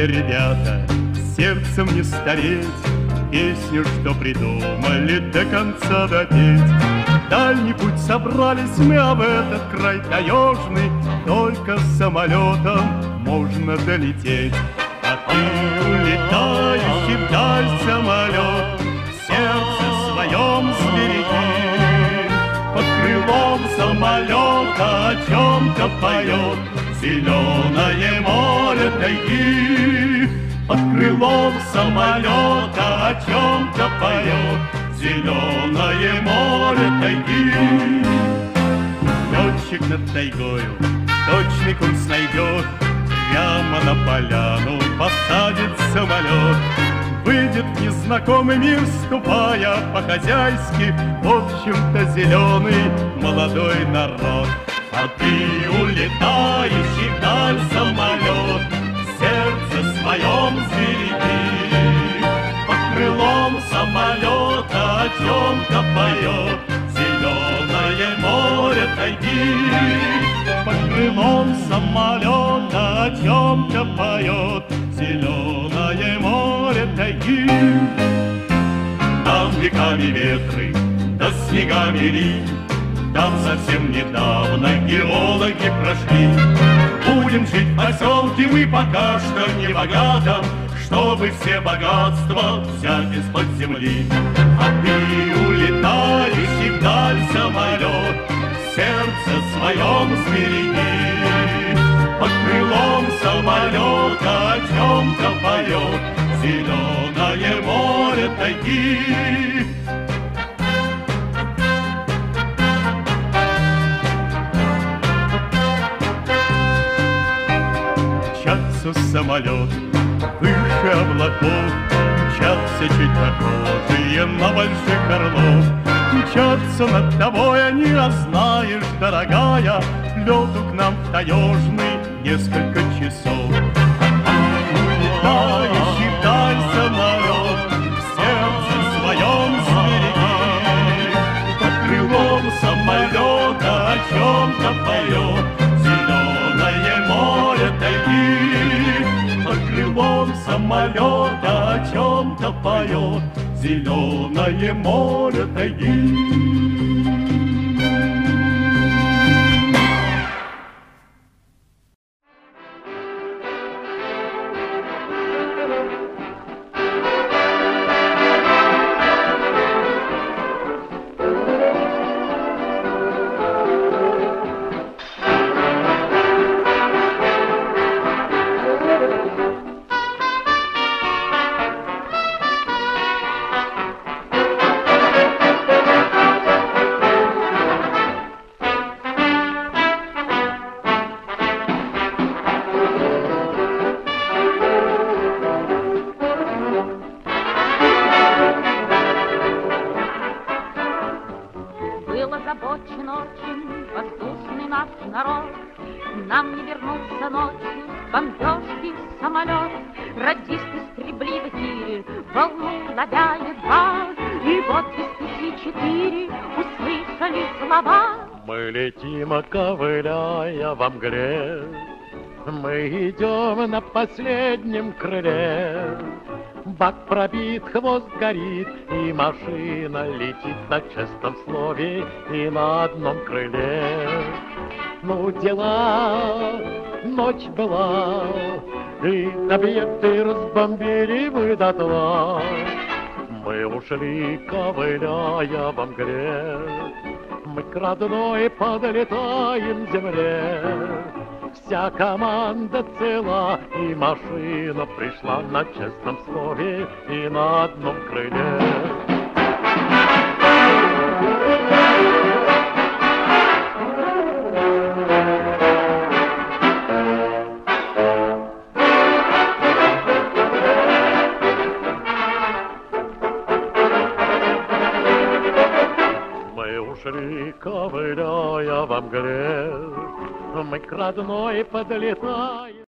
Слушайте, ребята, сердцем не стареть, песню, что придумали, до конца допеть. Дальний путь собрались мы, а в этот край таежный только самолетом можно долететь. А ты, улетающий вдаль самолет, в сердце своем сбереги. Под крылом самолета о чем-то поет зеленое море тайги. Под крылом самолета о чем-то поет зеленое море тайги. Летчик над тайгою точный курс найдет, прямо на поляну посадит самолет. Выйдет в незнакомый мир, ступая по-хозяйски, в общем-то зеленый молодой народ. А ты, улетающий вдаль самолет, в сердце своем сбереги. Под крылом самолета о чем-то поет зеленое море тайги. Под крылом самолета о чем-то поет зеленое море тайги. Там веками ветры, да снегами линь, там совсем недавно геологи прошли. Будем жить в поселке мы пока что не богатом, чтобы все богатства взять из-под земли. А ты, улетающий вдаль самолет, в сердце своем сбереги. Под крылом самолета о чем-то поет зеленое море тайги. Мчатся самолет выше облаков, мчатся чуть похожие на больших орлов. Мчатся над тобой они, а знаешь, дорогая, лету к нам в таежный несколько часов. Улетающий вдаль самолет, в сердце своем сбереги. Под крылом самолета о чем-то поет зеленое море тайги. Под крылом самолета о чем-то поет зеленое море тайги. Озабочен очень воздушный наш народ. Нам не вернуться ночью с бомбежки самолет. Радисты скребли в эфире, волну ловя едва, и вот без 5-4 услышали слова. Мы летим, ковыляя во мгле, мы идем на последнем крыле. Бак пробит, хвост горит, и машина летит на честном слове и на одном крыле. Ну, дела, ночь была, и объекты разбомбили мы дотла. Мы ушли, ковыляя во мгле, мы к родной подлетаем земле. Вся команда цела, и машина пришла на честном слове и на одном крыле. Мы ушли, ковыляя во мгле, мы к родной подлетаем.